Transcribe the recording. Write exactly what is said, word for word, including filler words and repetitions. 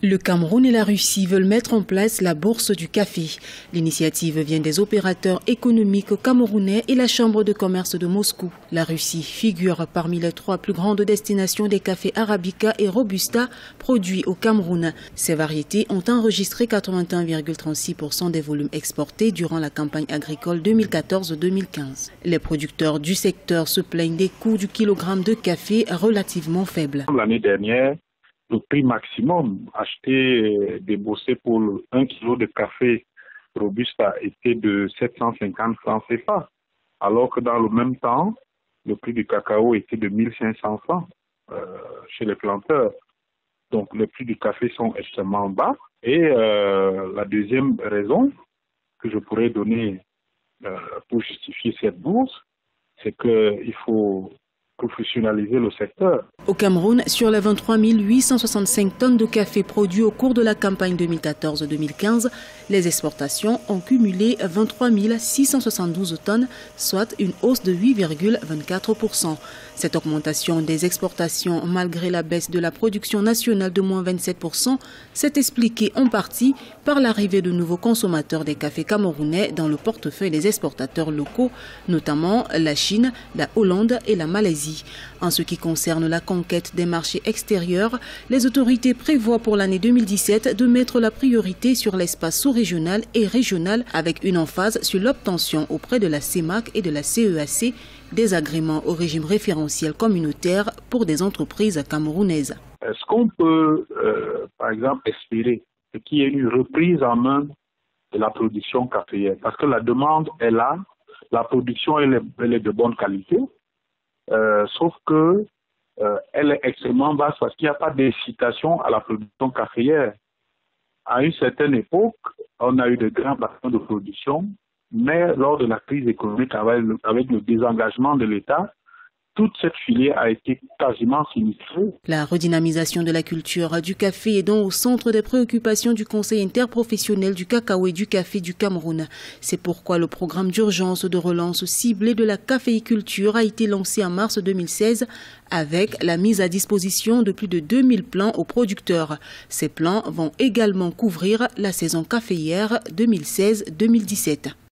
Le Cameroun et la Russie veulent mettre en place la bourse du café. L'initiative vient des opérateurs économiques camerounais et la Chambre de commerce de Moscou. La Russie figure parmi les trois plus grandes destinations des cafés Arabica et Robusta produits au Cameroun. Ces variétés ont enregistré quatre-vingt-un virgule trente-six pour cent des volumes exportés durant la campagne agricole deux mille quatorze deux mille quinze. Les producteurs du secteur se plaignent des coûts du kilogramme de café relativement faibles. L'année dernière, le prix maximum acheté, déboursé pour un kilo de café Robusta était de sept cent cinquante francs C F A, alors que dans le même temps, le prix du cacao était de mille cinq cents francs euh, chez les planteurs. Donc les prix du café sont extrêmement bas. Et euh, la deuxième raison que je pourrais donner euh, pour justifier cette bourse, c'est qu'il faut professionnaliser le secteur. Au Cameroun, sur les vingt-trois mille huit cent soixante-cinq tonnes de café produits au cours de la campagne deux mille quatorze deux mille quinze, les exportations ont cumulé vingt-trois mille six cent soixante-douze tonnes, soit une hausse de huit virgule vingt-quatre pour cent. Cette augmentation des exportations, malgré la baisse de la production nationale de moins vingt-sept pour cent, s'est expliquée en partie par l'arrivée de nouveaux consommateurs des cafés camerounais dans le portefeuille des exportateurs locaux, notamment la Chine, la Hollande et la Malaisie. En ce qui concerne la conquête des marchés extérieurs, les autorités prévoient pour l'année deux mille dix-sept de mettre la priorité sur l'espace sous-régional et régional avec une emphase sur l'obtention auprès de la C E M A C et de la C E A C des agréments au régime référentiel communautaire pour des entreprises camerounaises. Est-ce qu'on peut, euh, par exemple, espérer qu'il y ait une reprise en main de la production caféière? Parce que la demande est là, la production elle est, elle est de bonne qualité. Euh, sauf que euh, elle est extrêmement basse parce qu'il n'y a pas d'incitation à la production caféière. À une certaine époque, on a eu de grands bassins de production, mais lors de la crise économique avec le, avec le désengagement de l'État, toute cette filière a été quasiment sinistrée. La redynamisation de la culture du café est donc au centre des préoccupations du Conseil interprofessionnel du cacao et du café du Cameroun. C'est pourquoi le programme d'urgence de relance ciblée de la caféiculture a été lancé en mars deux mille seize avec la mise à disposition de plus de deux mille plants aux producteurs. Ces plans vont également couvrir la saison caféière deux mille seize deux mille dix-sept.